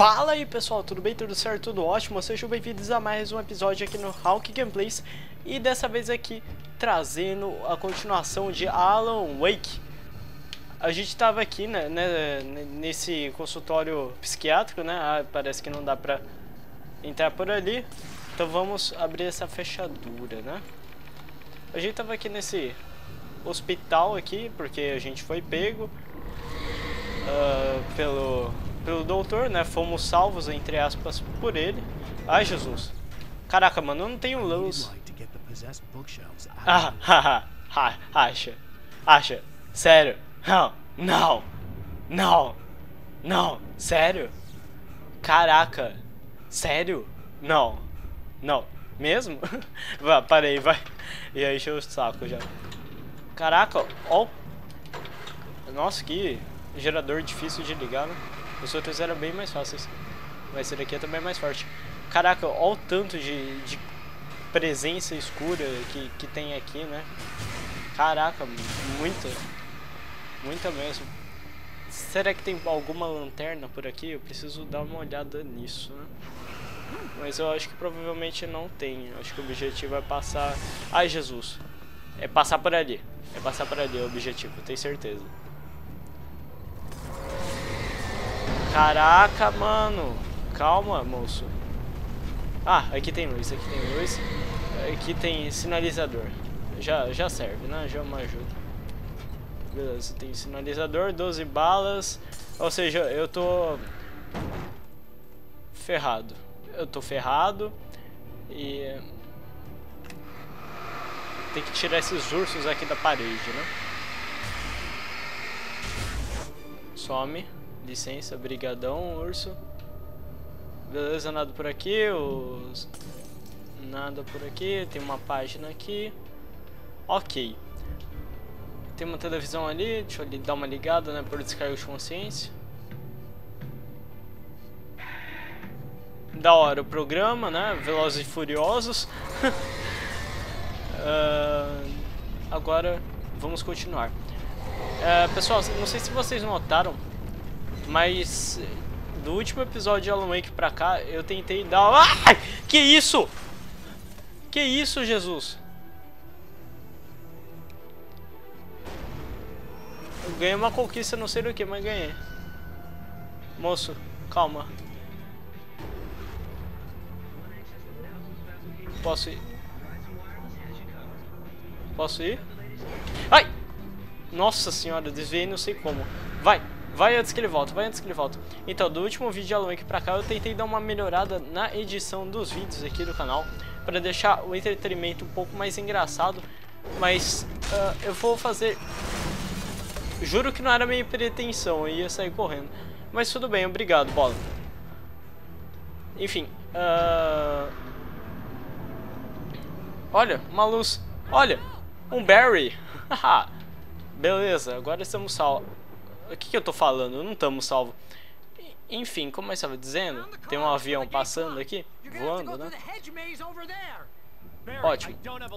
Fala aí pessoal, tudo bem? Tudo certo? Tudo ótimo? Sejam bem-vindos a mais um episódio aqui no Hawk Gameplays. E dessa vez aqui trazendo a continuação de Alan Wake. A gente tava aqui nesse consultório psiquiátrico, né? Parece que não dá pra entrar por ali. Então vamos abrir essa fechadura, né? A gente tava aqui nesse hospital aqui, porque a gente foi pego pelo doutor, né? Fomos salvos, entre aspas, por ele. Ai, Jesus. Caraca, mano, eu não tenho luz. Acha. Sério. Não. Sério? Caraca. Sério? Não. Mesmo? Parei, vai. E aí, encheu o saco já. Caraca, ó. Nossa, que gerador difícil de ligar, né? Os outros eram bem mais fáceis. Mas esse daqui é também mais forte. Caraca, olha o tanto de presença escura que tem aqui, né? Caraca, muita mesmo. Será que tem alguma lanterna por aqui? Eu preciso dar uma olhada nisso, né? Mas eu acho que provavelmente não tem. Acho que o objetivo é passar... Ai, Jesus. É passar por ali. É o objetivo, tenho certeza. Caraca, mano. Calma, moço. Ah, aqui tem luz. Aqui tem sinalizador. Já serve, né? Já é uma ajuda. Beleza, tem sinalizador, 12 balas. Ou seja, eu tô ferrado. E tem que tirar esses ursos aqui da parede, né? Some. Licença, brigadão, urso. Beleza, nada por aqui. Nada por aqui. Tem uma página aqui. Ok. Tem uma televisão ali. Deixa eu dar uma ligada, né? Por descarga de consciência. Da hora o programa, né? Velozes e Furiosos. Agora vamos continuar. Pessoal, não sei se vocês notaram, mas do último episódio de Alan Wake pra cá, eu tentei dar... Ah! Que isso? Que isso, Jesus? Eu ganhei uma conquista, não sei do que, mas ganhei. Moço, calma. Posso ir? Ai! Nossa senhora, desviei não sei como. Vai antes que ele volta, Então, do último vídeo de Alan Wake pra cá, eu tentei dar uma melhorada na edição dos vídeos aqui do canal, para deixar o entretenimento um pouco mais engraçado. Mas eu vou fazer... Juro que não era minha pretensão, eu ia sair correndo. Mas tudo bem, obrigado, bola. Enfim, olha, uma luz. Olha, um Barry. Beleza, agora estamos salvos. O que eu tô falando? Não estamos salvos. Enfim, como eu estava dizendo, tem um avião passando aqui, voando, né? Ótimo.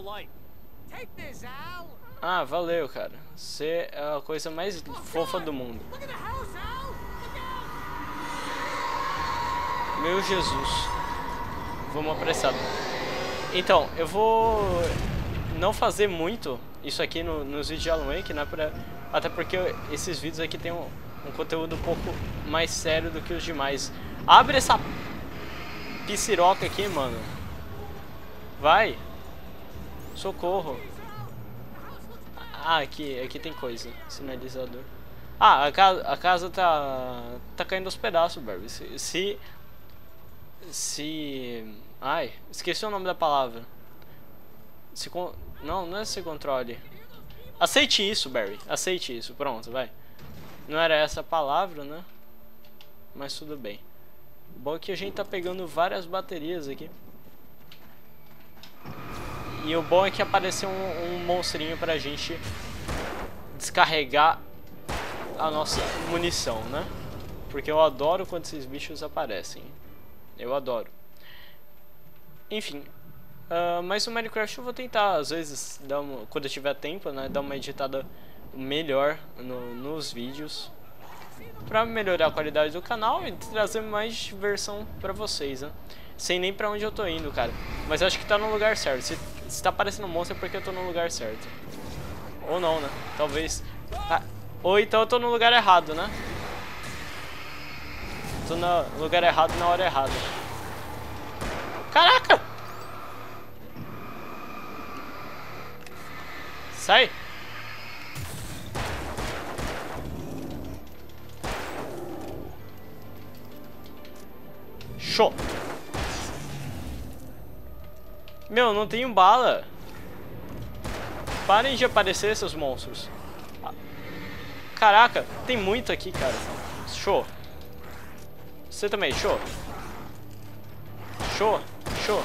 Ah, valeu, cara. Você é a coisa mais fofa do mundo. Meu Jesus. Vamos apressado. Então, eu vou não fazer muito isso aqui nos vídeos de Alan Wake, né? Até porque esses vídeos aqui tem um conteúdo um pouco mais sério do que os demais. Abre essa piciroca aqui, mano. Vai. Socorro. Ah, aqui tem coisa. Sinalizador. Ah, a casa tá caindo aos pedaços, Barbie. Ai, esqueci o nome da palavra. Não é se controle. Aceite isso, Barry. Aceite isso. Pronto, vai. Não era essa a palavra, né? Mas tudo bem. O bom é que a gente tá pegando várias baterias aqui. E o bom é que apareceu um monstrinho pra gente descarregar a nossa munição, né? Porque eu adoro quando esses bichos aparecem. Eu adoro. Enfim. Mas no Minecraft eu vou tentar, às vezes, quando eu tiver tempo, né, dar uma editada melhor nos vídeos. pra melhorar a qualidade do canal e trazer mais diversão pra vocês, né? Sei nem pra onde eu tô indo, cara. Mas eu acho que tá no lugar certo. Se tá aparecendo monstro é porque eu tô no lugar certo. Ou não, né? Talvez... Ah, ou então eu tô no lugar errado, né? Tô no lugar errado na hora errada. Caraca! Sai! Show! Meu, não tenho bala. Parem de aparecer, seus monstros. Caraca, tem muito aqui, cara. Show. Você também, show. Show, show.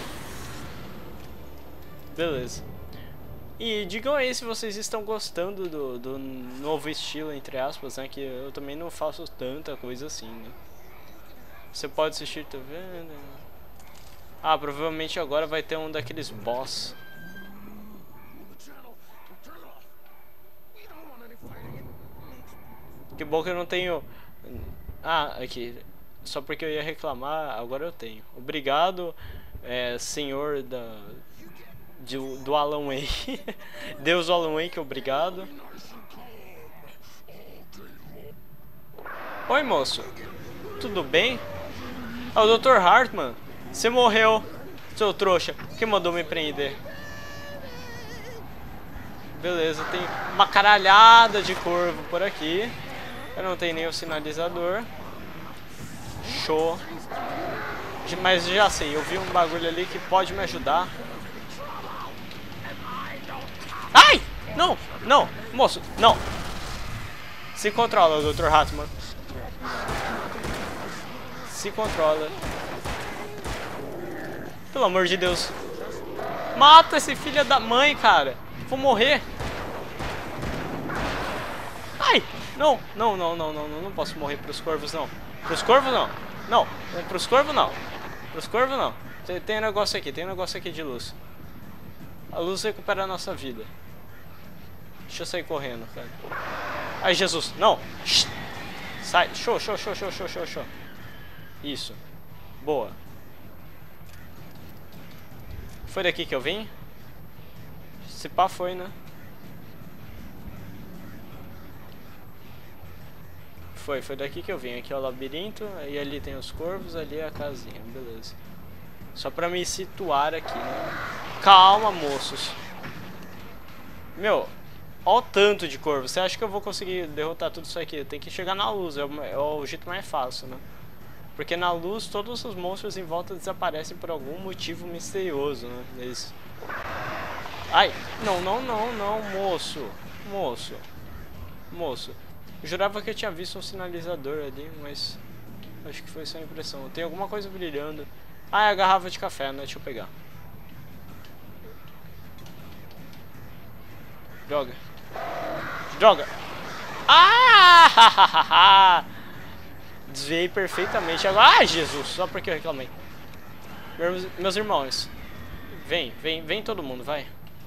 Beleza. E digam aí se vocês estão gostando do novo estilo, entre aspas, né? Que eu também não faço tanta coisa assim, né? Você pode assistir, tá vendo? Ah, provavelmente agora vai ter um daqueles boss. Que bom que eu não tenho... Ah, aqui. Só porque eu ia reclamar, agora eu tenho. Obrigado, senhor do Alan Wake. Deus do Alan Wake, obrigado. Oi, moço. Tudo bem? Ah, o Dr. Hartman. Você morreu, seu trouxa. Quem mandou me prender? Beleza, tem uma caralhada de corvo por aqui. Eu não tenho nem o sinalizador. Show. Mas já sei, eu vi um bagulho ali que pode me ajudar. Ai! Não, não, moço, não. Se controla, Dr. Hartman. Se controla. Pelo amor de Deus. Mata esse filho da mãe, cara. Vou morrer. Ai! Não, não, não, não, não, não posso morrer pros corvos, não. Pros corvos, não. Não, pros corvos, não. Pros corvos, não. Tem um negócio aqui, tem um negócio aqui de luz. A luz recupera a nossa vida. Deixa eu sair correndo, cara. Ai, Jesus, não. Sai, show, show, show, show, show, show, show. Isso. Boa. Foi daqui que eu vim? Se pá foi, né? Foi daqui que eu vim. Aqui é o labirinto, e ali tem os corvos, ali é a casinha, beleza. Só pra me situar aqui, né? Calma, moços. Meu, olha o tanto de corvo. Você acha que eu vou conseguir derrotar tudo isso aqui? Tem que chegar na luz, é o jeito mais fácil, né? Porque na luz todos os monstros em volta desaparecem por algum motivo misterioso, né? Eles... Ai, não, não, não, não, moço. Moço. Moço. Eu jurava que eu tinha visto um sinalizador ali, mas acho que foi só impressão. Tem alguma coisa brilhando. Ah, é a garrafa de café, né? Deixa eu pegar. Droga. Droga. Ah! Desviei perfeitamente agora. Ah, Jesus! Só porque eu reclamei. Meus irmãos. Vem todo mundo, vai.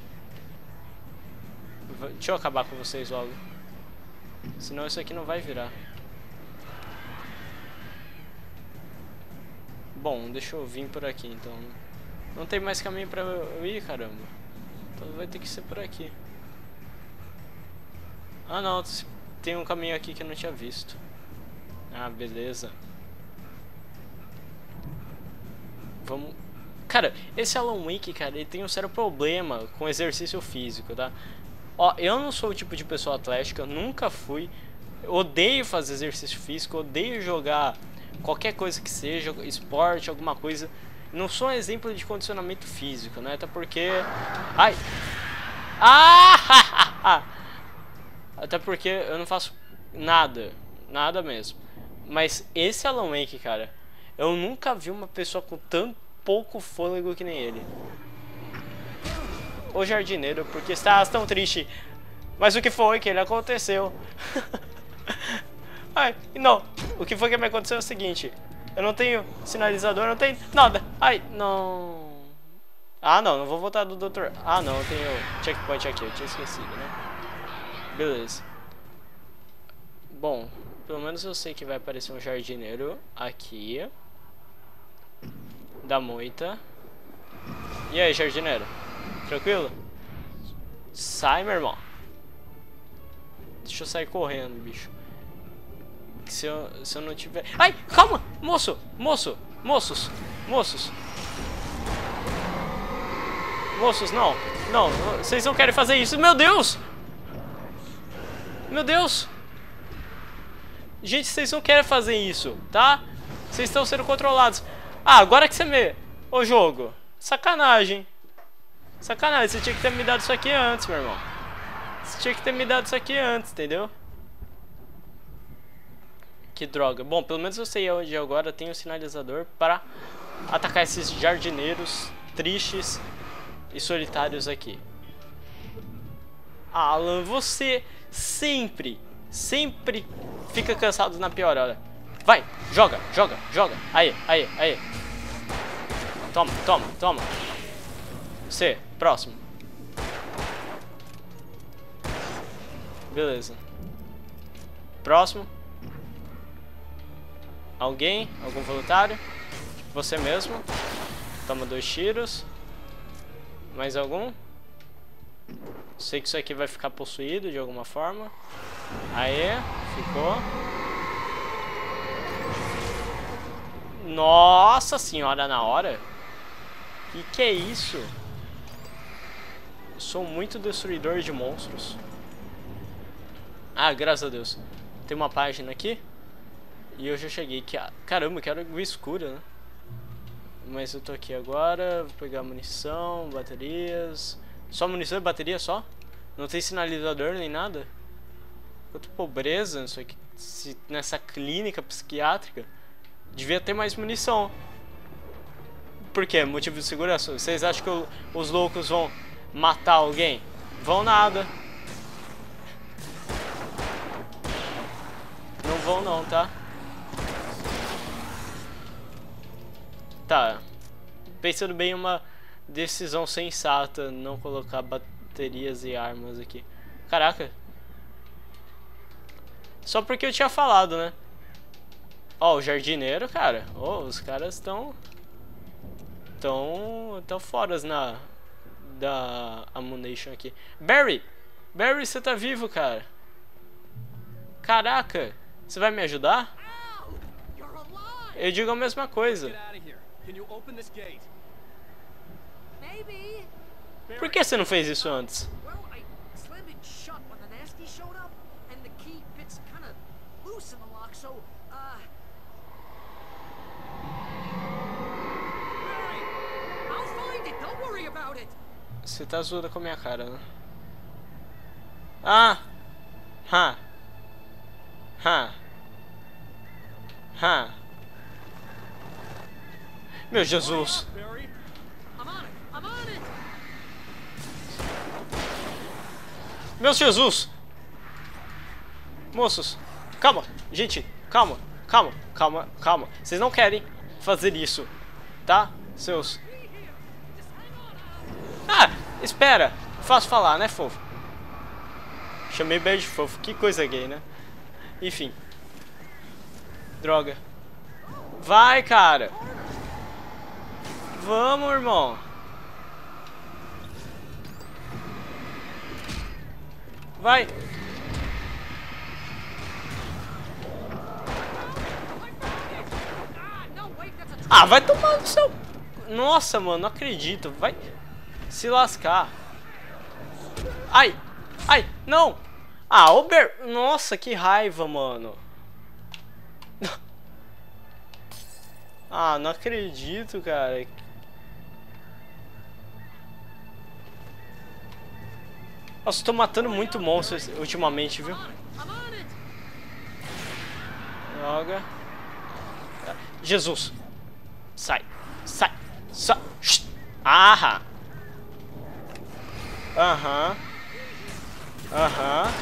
Deixa eu acabar com vocês logo. Senão isso aqui não vai virar. Bom, deixa eu vir por aqui então. Não tem mais caminho pra eu ir, caramba. Então vai ter que ser por aqui. Ah não, tem um caminho aqui que eu não tinha visto. Ah, beleza. Vamos... Cara, esse Alan Wake, cara, ele tem um sério problema com exercício físico, tá? Ó, eu não sou o tipo de pessoa atlética, nunca fui. Eu odeio fazer exercício físico, odeio jogar qualquer coisa que seja, esporte, alguma coisa. Não sou um exemplo de condicionamento físico, né? Até porque... Ai! Ah! Até porque eu não faço nada, nada mesmo. Mas esse Alan Wake, cara, eu nunca vi uma pessoa com tão pouco fôlego que nem ele. O jardineiro, porque estás tão triste. Mas o que foi que ele aconteceu? Ai, não. O que foi que me aconteceu é o seguinte. Eu não tenho sinalizador, não tenho nada. Ai, não. Ah, não vou voltar do doutor. Ah, não, eu tenho checkpoint aqui, eu tinha esquecido, né? Beleza. Bom, Pelo menos eu sei que vai aparecer um jardineiro aqui. Da moita. E aí, jardineiro? Tranquilo? Sai, meu irmão. Deixa eu sair correndo, bicho. Se eu não tiver... Ai, calma! Moço! Moço! Moços! Moços! Moços, não! Não, vocês não querem fazer isso! Meu Deus! Meu Deus! Gente, vocês não querem fazer isso, tá? Vocês estão sendo controlados. Ah, agora que você me... Ô, jogo. Sacanagem. Sacanagem, você tinha que ter me dado isso aqui antes, meu irmão. Você tinha que ter me dado isso aqui antes, entendeu? Que droga. Bom, pelo menos eu sei onde agora tem um sinalizador para atacar esses jardineiros tristes e solitários aqui. Alan, você sempre fica cansado na pior hora. Vai, joga, joga, joga. Aí, aí, aí. Toma, toma, toma. Você, próximo. Beleza. Próximo. Alguém? Algum voluntário? Você mesmo. Toma 2 tiros. Mais algum? Sei que isso aqui vai ficar possuído de alguma forma. Aê, ficou. Nossa senhora, na hora. Que é isso? Eu sou muito destruidor de monstros. Ah, graças a Deus. Tem uma página aqui. E eu já cheguei. Caramba, eu quero escura, né? Mas eu tô aqui agora. Vou pegar munição, baterias. Só munição e bateria só? Não tem sinalizador nem nada? Quanta pobreza isso aqui, nessa clínica psiquiátrica. Devia ter mais munição. Por quê? Motivo de segurança? Vocês acham que os loucos vão matar alguém? Vão nada. Não vão não, tá? Tá. Pensando bem, uma decisão sensata não colocar baterias e armas aqui. Caraca. Só porque eu tinha falado, né? Ó, o jardineiro, cara. Ó, os caras estão fora da ammunition aqui. Barry! Barry, você tá vivo, cara. Caraca. Você vai me ajudar? Eu digo a mesma coisa. Por que você não fez isso antes? Você tá zoando com a minha cara, né? Ah! Ha! Ha! Ha! Meu Jesus! Meu Jesus! Moços! Calma! Gente! Calma! Calma! Calma! Calma! Vocês não querem fazer isso, tá? Seus... Ah! Espera! Fácil falar, né, fofo? Chamei Barry de fofo. Que coisa gay, né? Enfim. Droga. Vai, cara! Vamos, irmão! Vai! Ah, vai tomar no seu... Nossa, mano, não acredito. Vai se lascar. Ai! Ai! Não! Ah, o Nossa, que raiva, mano. Ah, não acredito, cara. Nossa, tô matando muito monstros ultimamente, viu? Droga. Jesus. Sai. Sai. Sai. Aham. Aham. Aham.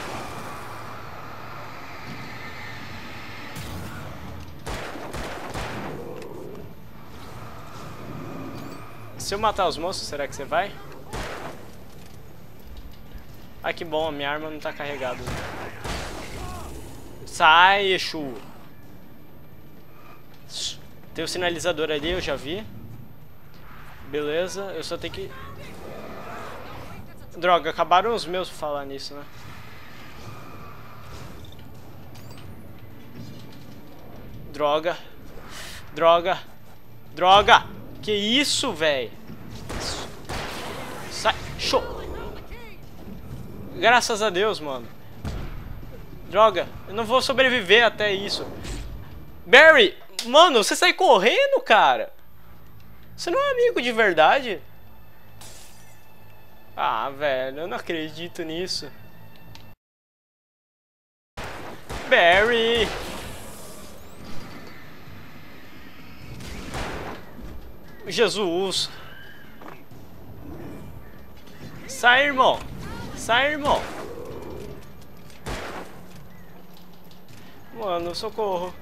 Se eu matar os monstros, será que você vai? Ah, que bom, a minha arma não tá carregada. Sai, Exu. Tem o sinalizador ali, eu já vi. Beleza, eu só tenho que... Droga, acabaram os meus por falar nisso, né? Droga. Droga. Droga. Que isso, velho? Sai. Show. Graças a Deus, mano. Droga. Eu não vou sobreviver até isso. Barry. Mano, você sai correndo, cara. Você não é amigo de verdade? Ah, velho. Eu não acredito nisso. Barry. Jesus. Sai, irmão. Sai, irmão. Mano, socorro.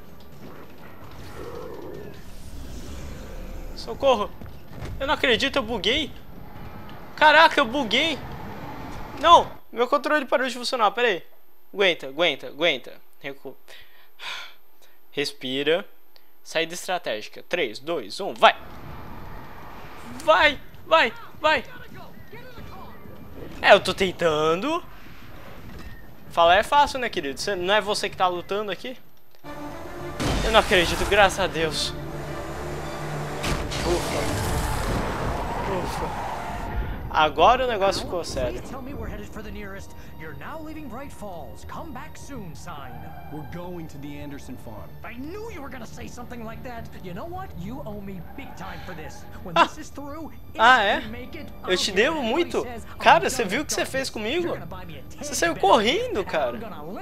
Socorro. Eu não acredito, eu buguei. Caraca, eu buguei. Não, meu controle parou de funcionar, pera aí. Aguenta, aguenta, aguenta. Recuo. Respira. Saída estratégica. 3, 2, 1, vai. Vai, vai, vai. É, eu tô tentando. Falar é fácil, né, querido? Não é você que tá lutando aqui? Eu não acredito, graças a Deus. Ufa. Ufa. Agora o negócio ficou sério. You're now leaving Bright Falls. Come back soon, sign. We're going to the Anderson farm. I knew you were gonna say something like that. You know what? You owe me big time for this. When this is through, é? Eu te devo muito? Cara, você viu o que você fez comigo? Você saiu correndo, cara.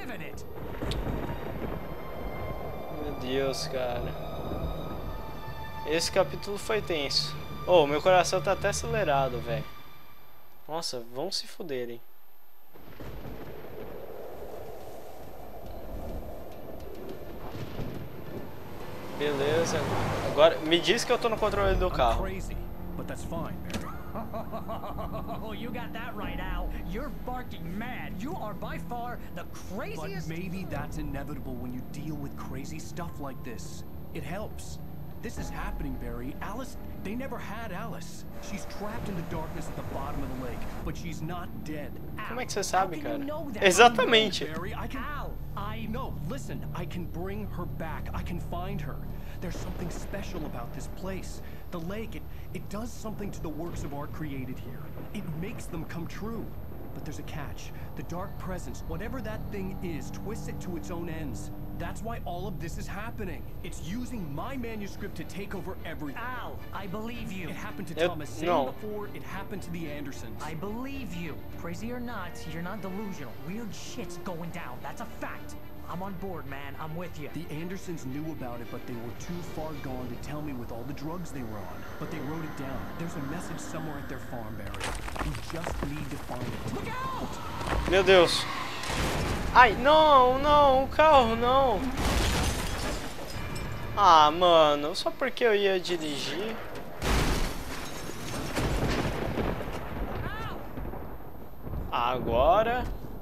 Meu Deus, cara. Esse capítulo foi tenso. Oh, meu coração tá até acelerado, velho. Nossa, vão se fuderem. Beleza. Agora, me diz que eu tô no controle do carro. Oh, you got that right, Al. You're barking mad. You are by far the craziest. But maybe that's inevitable when you deal with crazy stuff like this. It helps. This is happening, Barry. Alice, they never had Alice. She's trapped in the darkness at the bottom of the lake, but she's not dead. Como é que você sabe, cara? Exatamente. Barry, No, listen, I can bring her back. I can find her. There's something special about this place. The lake, it does something to the works of art created here. It makes them come true. But there's a catch. The dark presence, whatever that thing is, twists it to its own ends. That's why all of this is happening. It's using my manuscript to take over everything. Al, I believe you. It happened to Thomas Zane before, it happened to the Andersons. I believe you. Crazy or not, you're not delusional. Weird shit's going down. That's a fact. I'm on board, man. I'm with you. The Andersons knew about it, but they were too far gone to tell me with all the drugs they were on. But they wrote it down. There's a message somewhere at their farm, Barry. We just need to find it. Look out! Meu Deus. Ai, não, não, o carro não. Ah, mano, só porque eu ia dirigir. Agora.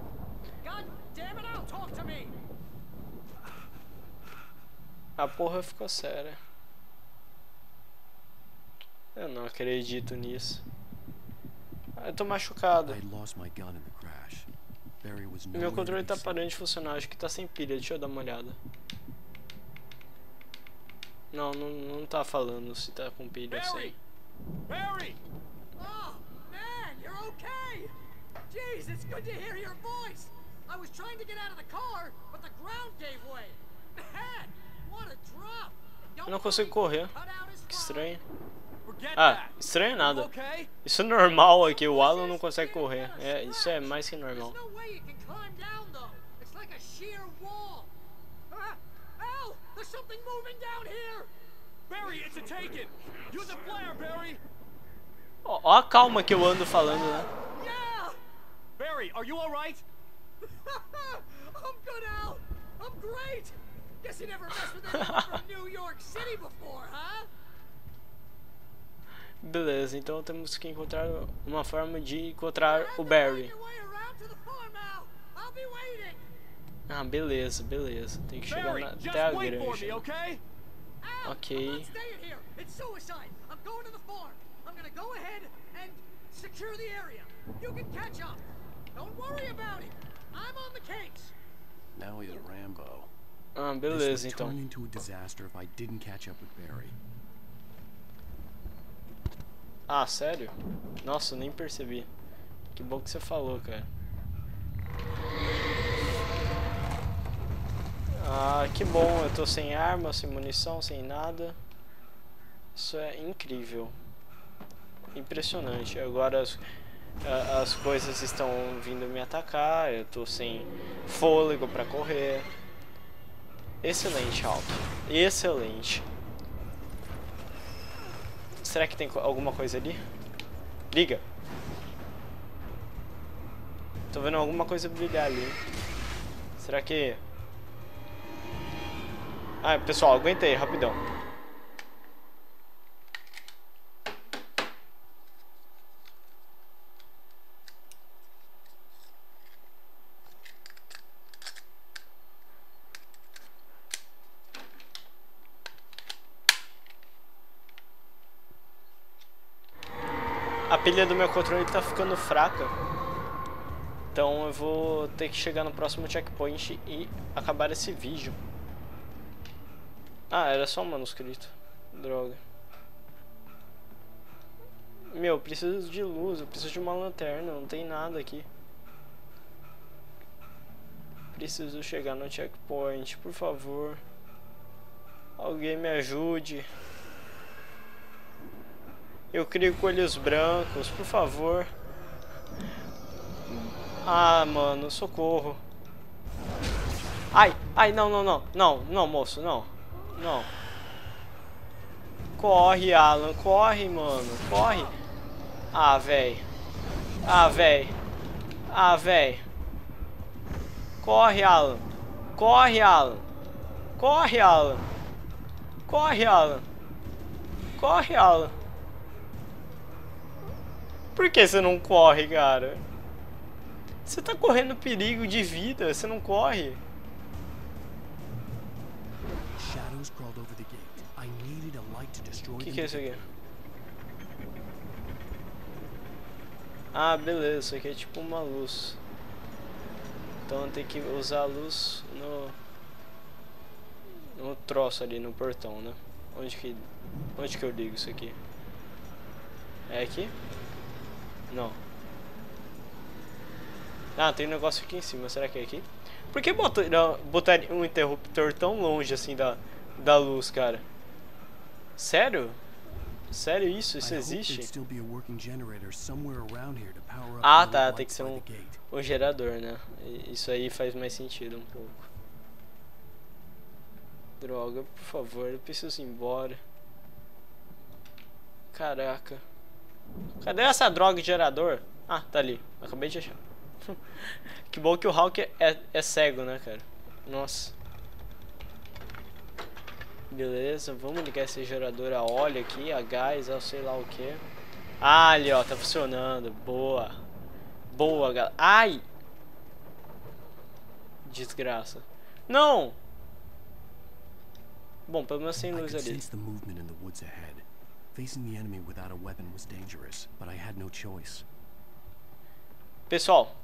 A porra ficou séria. Eu não acredito nisso. Eu tô machucado. Meu controle tá parando de funcionar, acho que tá sem pilha, deixa eu dar uma olhada. Não, não tá falando se tá com pilha ou sem. Barry! Oh, man, you're okay! Jeez, it's good to hear your voice! I was trying to get out of the car, but the ground gave way! Man, what a drop! Eu não consigo correr. Que estranho. Ah, estranho nada. Isso é normal aqui, o Alan não consegue correr. É, isso é mais que normal. Ó a calma que eu ando falando, né? Barry, are you all right? I'm good, Al. I'm great. Guess you never messed with anyone from New York City before, huh? Beleza, então temos que encontrar uma forma de encontrar o Barry. Ah, beleza, beleza. Tem que chegar Barry, até just a wait for granja. me, okay? Al, Ok. I'm not staying here. It's suicide. I'm going to the farm. I'm gonna go ahead and secure the area. You can catch up. Don't worry about it. I'm on the case. Now he's a Rambo. Ah, This beleza, would então. turn into a disaster if I didn't catch up with Barry. Ah, sério? Nossa, eu nem percebi. Que bom que você falou, cara. Ah, que bom. Eu tô sem arma, sem munição, sem nada. Isso é incrível. Impressionante. Agora as coisas estão vindo me atacar. Eu tô sem fôlego pra correr. Excelente, Hulk. Excelente. Será que tem alguma coisa ali? Liga. Tô vendo alguma coisa brilhar ali. Será que... Ah, pessoal, aguenta aí, rapidão. A pilha do meu controle tá ficando fraca. Então eu vou ter que chegar no próximo checkpoint e acabar esse vídeo. Ah, era só um manuscrito. Droga. Meu, preciso de luz, eu preciso de uma lanterna, não tem nada aqui. Preciso chegar no checkpoint, por favor. Alguém me ajude. Eu crio coelhos brancos, por favor. Ah, mano, socorro. Ai, ai, não, não, não. Não, não, moço, não. Não. Corre, Alan, corre, mano. Corre. Ah, véi. Ah, véi. Ah, véi. Corre, Alan. Corre, Alan. Corre, Alan. Corre, Alan. Corre, Alan. Por que você não corre, cara? Você tá correndo perigo de vida, você não corre. O que é isso aqui? Ah, beleza, isso aqui é tipo uma luz. Então tem que usar a luz no troço ali, no portão, né? Onde que eu ligo isso aqui? É aqui? Não. Ah, tem um negócio aqui em cima, será que é aqui? Por que botar um interruptor tão longe assim da luz, cara? Sério? Sério isso? Isso existe? Ah, tá, tem que ser um gerador, né? Isso aí faz mais sentido um pouco. Droga, por favor, eu preciso ir embora. Caraca. Cadê essa droga de gerador? Ah, tá ali. Acabei de achar. Que bom que o Hulk é cego, né, cara? Nossa. Beleza, vamos ligar esse gerador a óleo aqui, a gás, a sei lá o que. Ah, ali, ó, tá funcionando. Boa. Boa, galera. Ai! Desgraça. Não! Bom, pelo menos sem luz ali. Pessoal,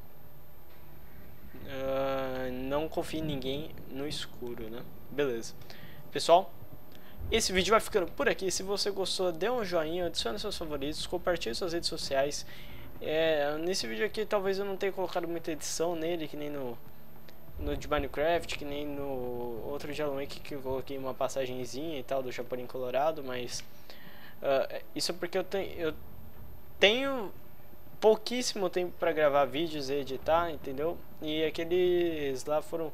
não confie em ninguém no escuro, né? Beleza. Pessoal, esse vídeo vai ficando por aqui. Se você gostou, dê um joinha, adicione seus favoritos, compartilhe suas redes sociais. Nesse vídeo aqui talvez eu não tenha colocado muita edição nele, que nem no de Minecraft, que nem no outro de Alan Wake, que eu coloquei uma passagenzinha e tal do Chapolin Colorado, mas isso é porque eu tenho pouquíssimo tempo para gravar vídeos e editar, entendeu? E aqueles lá foram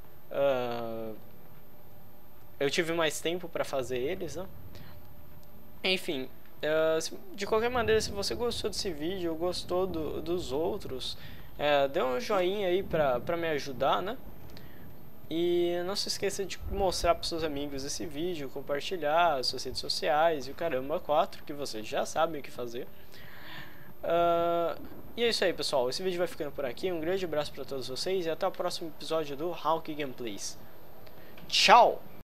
eu tive mais tempo para fazer eles, né? Enfim, de qualquer maneira, se você gostou desse vídeo ou gostou dos outros, dê um joinha aí pra me ajudar, né? E não se esqueça de mostrar para seus amigos esse vídeo, compartilhar as suas redes sociais e o caramba 4, que vocês já sabem o que fazer. E é isso aí, pessoal. Esse vídeo vai ficando por aqui. Um grande abraço para todos vocês e até o próximo episódio do Hawk Gameplays. Tchau!